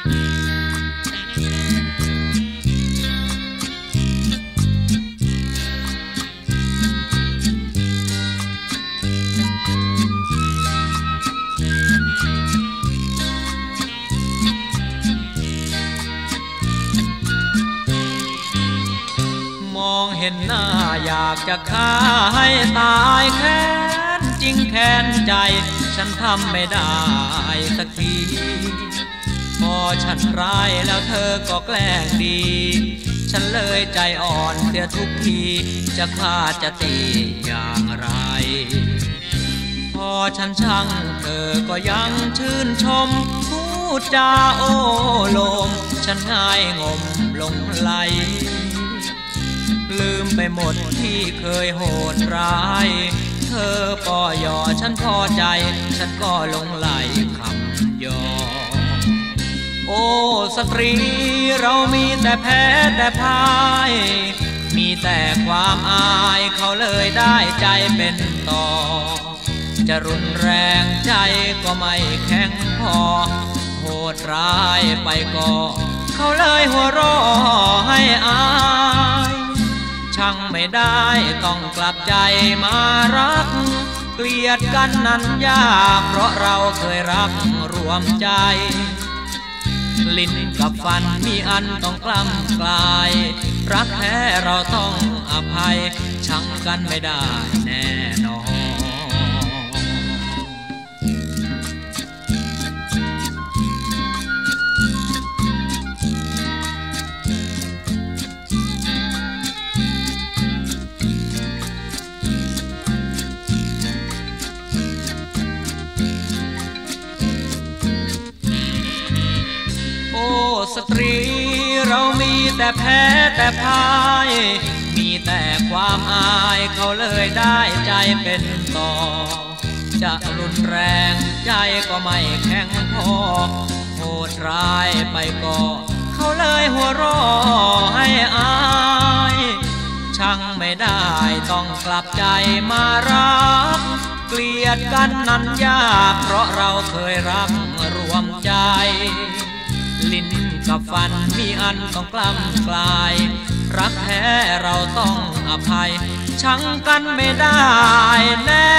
เห็นหน้าอยากจะฆ่าให้ตายแค้นจริงแค้นใจฉันทำไม่ได้สักทีพอฉันร้ายแล้วเธอก็แกล้งดีฉันเลยใจอ่อนเสียทุกทีจะฆ่าจะตีอย่างไรพอฉันช่างเธอก็ยังชื่นชมพูดจาโอ้โลมฉันง่ายงมลงไหลลืมไปหมดที่เคยโหดร้ายเธอปอยอฉันพอใจฉันก็หลงไหลคำยอโอ้สตรีเรามีแต่แพ้แต่พ่ายมีแต่ความอายเขาเลยได้ใจเป็นต่อจะรุนแรงใจก็ไม่แข็งพอโหดร้ายไปก็เขาเลยหัวเราะให้อายช่างไม่ได้ต้องกลับใจมารักเกลียดกันนั้นยากเพราะเราเคยรักรวมใจลิ้นกับฟันมีอันต้องกล้ำกลายรักแท้เราต้องอภัยช่างกันไม่ได้แน่นอนสตรีเรามีแต่แพ้แต่พ่ายมีแต่ความอายเขาเลยได้ใจเป็นต่อจะรุนแรงใจก็ไม่แข็งพอโหดร้ายไปก็เขาเลยหัวเราะให้อายช่างไม่ได้ต้องกลับใจมารักเกลียดกันนั้นยากเพราะเราเคยรักรวมใจลิ้นกับฟันมีอันต้องกล้ำกลายรักแท้เราต้องอภัยชังกันไม่ได้แน่